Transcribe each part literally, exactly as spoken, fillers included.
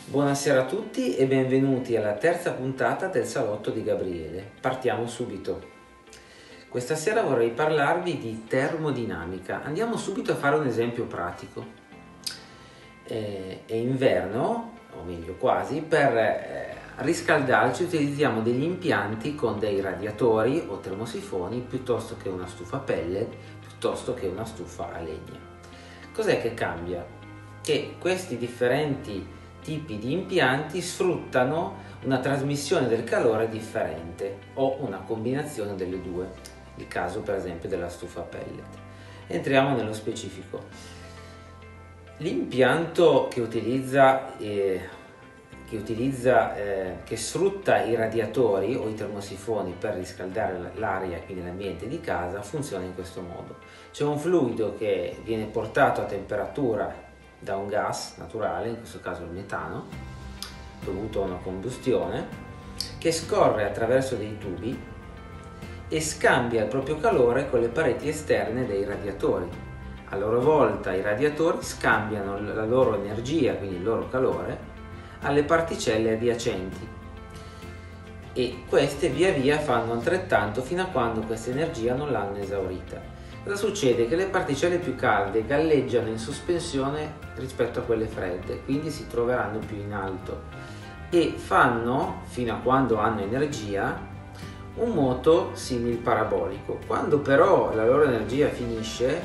Buonasera a tutti e benvenuti alla terza puntata del Salotto di Gabriele. Partiamo subito. Questa sera vorrei parlarvi di termodinamica. Andiamo subito a fare un esempio pratico. Eh, è inverno, o meglio quasi, per eh, riscaldarci utilizziamo degli impianti con dei radiatori o termosifoni piuttosto che una stufa a pellet, piuttosto che una stufa a legna. Cos'è che cambia? Che questi differenti tipi di impianti sfruttano una trasmissione del calore differente o una combinazione delle due, il caso per esempio della stufa a pellet. Entriamo nello specifico. L'impianto che utilizza, eh, che, utilizza eh, che sfrutta i radiatori o i termosifoni per riscaldare l'aria, quindi l'ambiente di casa, funziona in questo modo. C'è un fluido che viene portato a temperatura da un gas naturale, in questo caso il metano, dovuto a una combustione, che scorre attraverso dei tubi e scambia il proprio calore con le pareti esterne dei radiatori. A loro volta i radiatori scambiano la loro energia, quindi il loro calore, alle particelle adiacenti e queste via via fanno altrettanto fino a quando questa energia non l'hanno esaurita. Cosa succede? Che le particelle più calde galleggiano in sospensione rispetto a quelle fredde, quindi si troveranno più in alto e fanno, fino a quando hanno energia, un moto simil parabolico. Quando però la loro energia finisce,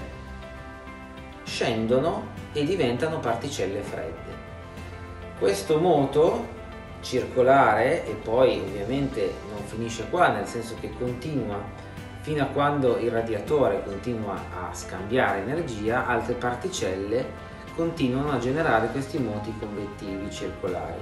scendono e diventano particelle fredde. Questo moto circolare, e poi ovviamente non finisce qua, nel senso che continua fino a quando il radiatore continua a scambiare energia, altre particelle continuano a generare questi moti convettivi circolari.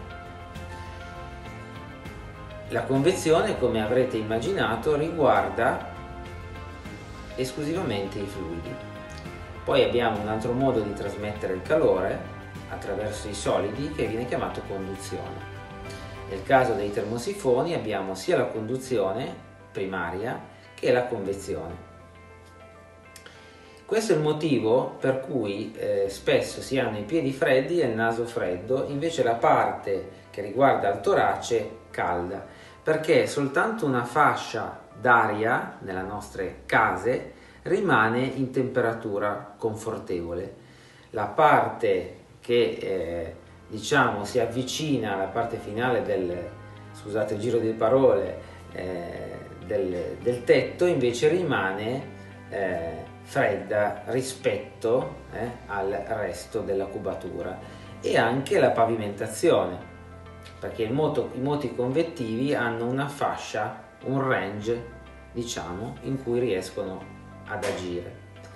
La convezione, come avrete immaginato, riguarda esclusivamente i fluidi. Poi abbiamo un altro modo di trasmettere il calore attraverso i solidi che viene chiamato conduzione. Nel caso dei termosifoni abbiamo sia la conduzione primaria e la convezione. Questo è il motivo per cui eh, spesso si hanno i piedi freddi e il naso freddo, invece la parte che riguarda il torace calda, perché soltanto una fascia d'aria nelle nostre case rimane in temperatura confortevole. La parte che eh, diciamo si avvicina alla parte finale del, scusate il giro di parole, eh, Del, del tetto invece rimane eh, fredda rispetto eh, al resto della cubatura, e anche la pavimentazione, perché il moto, i moti convettivi hanno una fascia, un range diciamo in cui riescono ad agire.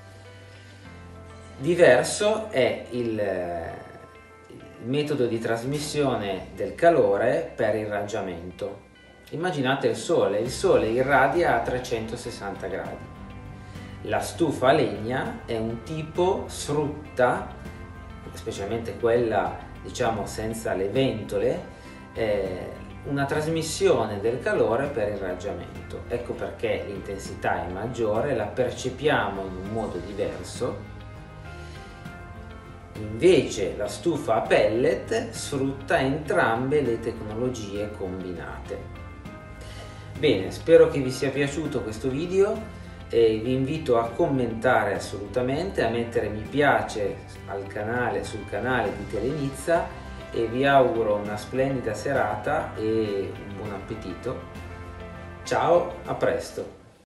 Diverso è il, il metodo di trasmissione del calore per irraggiamento. Immaginate il sole, il sole irradia a trecentosessanta gradi. La stufa a legna è un tipo, sfrutta, specialmente quella diciamo senza le ventole, eh, una trasmissione del calore per irraggiamento. Ecco perché l'intensità è maggiore, la percepiamo in un modo diverso. Invece la stufa a pellet sfrutta entrambe le tecnologie combinate. Bene, spero che vi sia piaciuto questo video e vi invito a commentare assolutamente, a mettere mi piace al canale, sul canale di Telenizza, e vi auguro una splendida serata e un buon appetito. Ciao, a presto!